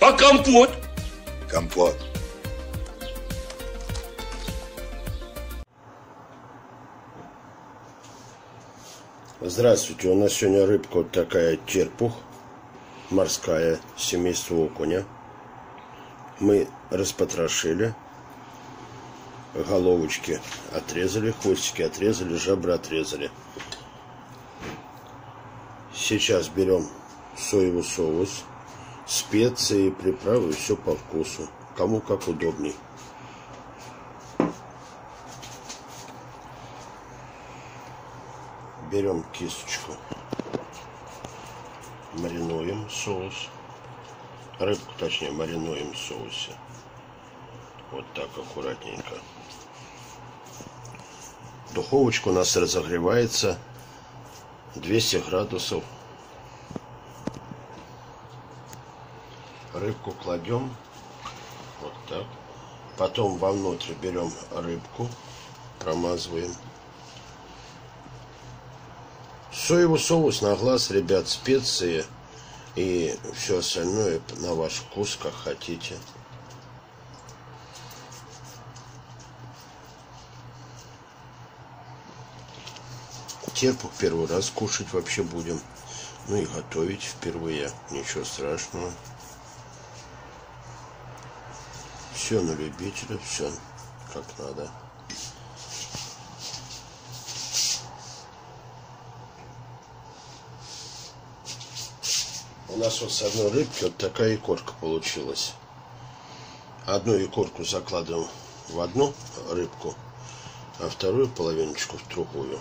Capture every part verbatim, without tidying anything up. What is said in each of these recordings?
А компот? Компот. Здравствуйте, у нас сегодня рыбка вот такая терпух, морская, семейство окуня. Мы распотрошили, головочки отрезали, хвостики отрезали, жабры отрезали. Сейчас берем соевый соус, специи, приправы, все по вкусу, кому как удобней. Берем кисточку, маринуем соус, рыбку точнее маринуем в соусе, вот так аккуратненько. Духовочка у нас разогревается двести градусов. Рыбку кладем вот так, потом вовнутрь берем рыбку, промазываем. Соевый соус на глаз, ребят, специи и все остальное на ваш вкус, как хотите. Терпух первый раз кушать вообще будем. Ну и готовить впервые. Ничего страшного. Все на любителя, все как надо. У нас вот с одной рыбки вот такая икорка получилась. Одну икорку закладываем в одну рыбку, а вторую половиночку в другую.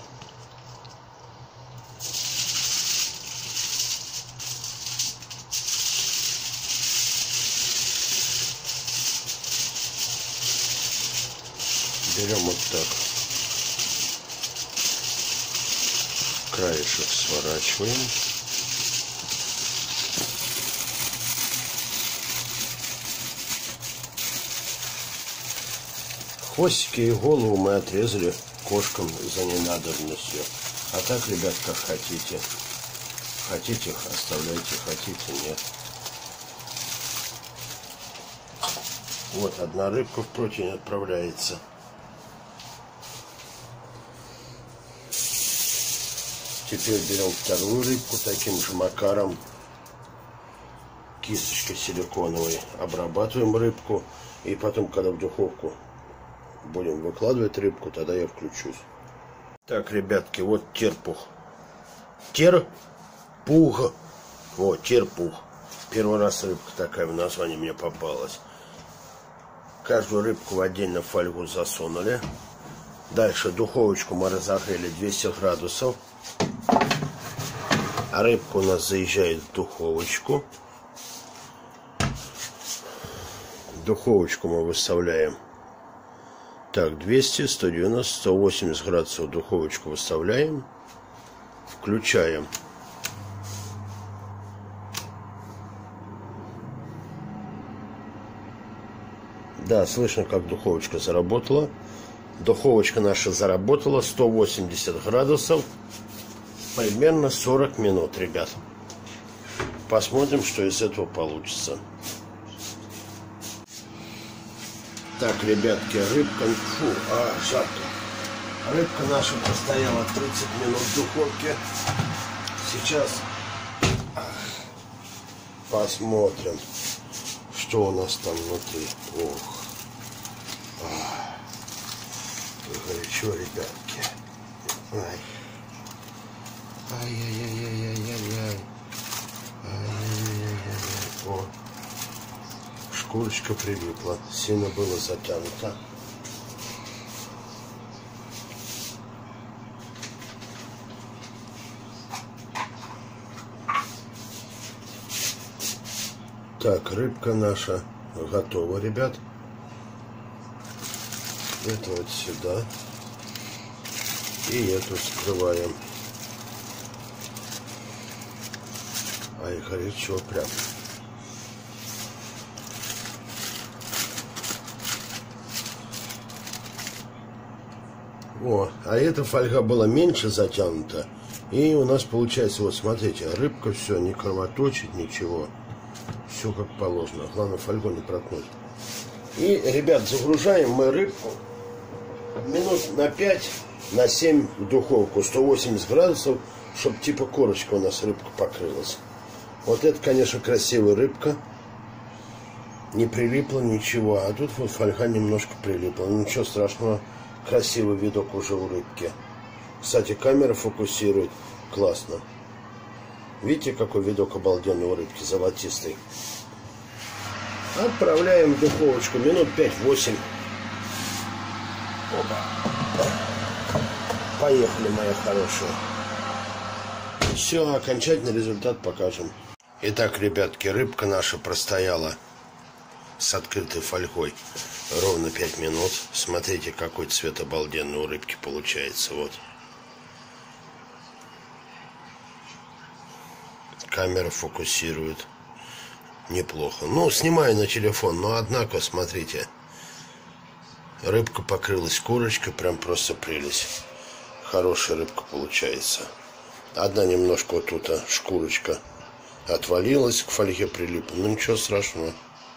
Берем вот так, краешек сворачиваем. Хвостики и голову мы отрезали кошкам за ненадобностью. А так, ребят, как хотите. Хотите, оставляйте, хотите, нет. Вот одна рыбка в противень отправляется. Теперь берем вторую рыбку таким же макаром. Кисточкой силиконовой обрабатываем рыбку. И потом, когда в духовку будем выкладывать рыбку, тогда я включусь. Так, ребятки, вот терпух. Терпух. Вот, терпух. Первый раз рыбка такая в названии мне попалась. Каждую рыбку в отдельно фольгу засунули. Дальше духовочку мы разогрели двести градусов. А рыбка у нас заезжает в духовочку. Духовочку мы выставляем. Так, двести, сто девяносто, сто восемьдесят градусов духовочку выставляем. Включаем. Да, слышно, как духовочка заработала. Духовочка наша заработала сто восемьдесят градусов. Примерно сорок минут, ребят. Посмотрим, что из этого получится. Так, ребятки, рыбка, фу, а, жарко. Рыбка наша постояла тридцать минут в духовке. Сейчас посмотрим, что у нас там внутри. Ох, а, горячо, ребятки. Ай. Ай-яй-яй-яй-яй-яй. Ай-яй-яй-яй-яй. О. Шкурочка прилипла, сильно было затянуто. Так, рыбка наша готова, ребят. Это вот сюда. И эту скрываем. Ай, горячо прям. О, а эта фольга была меньше затянута. И у нас получается, вот смотрите, рыбка все, не кровоточит, ничего. Все как положено. Главное, фольгу не проткнуть. И, ребят, загружаем мы рыбку минут на пять, на семь в духовку. сто восемьдесят градусов, чтобы типа корочка у нас рыбка покрылась. Вот это, конечно, красивая рыбка. Не прилипло ничего. А тут вот фольга немножко прилипла. Ничего страшного. Красивый видок уже у рыбки. Кстати, камера фокусирует. Классно. Видите, какой видок обалденный у рыбки, золотистый. Отправляем в духовочку минут пять-восемь. Опа. Поехали, моя хорошая. Все, окончательный результат покажем. Итак, ребятки, рыбка наша простояла с открытой фольгой ровно пять минут. Смотрите, какой цвет обалденный у рыбки получается. Вот. Камера фокусирует. Неплохо. Ну, снимаю на телефон, но однако, смотрите. Рыбка покрылась корочкой, прям просто прелесть. Хорошая рыбка получается. Одна немножко вот тут а, шкурочка отвалилась, к фольге прилипла. Ну, ничего страшного.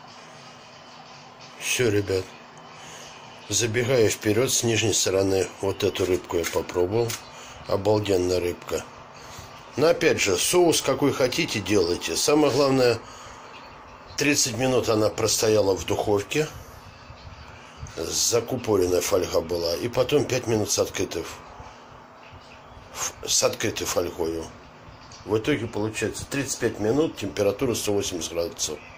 Все, ребят. Забегая вперед, с нижней стороны, вот эту рыбку я попробовал. Обалденная рыбка. Но опять же, соус какой хотите делайте. Самое главное, тридцать минут она простояла в духовке. Закупоренная фольга была. И потом пять минут с открытой, с открытой фольгой. В итоге получается тридцать пять минут, температура сто восемьдесят градусов.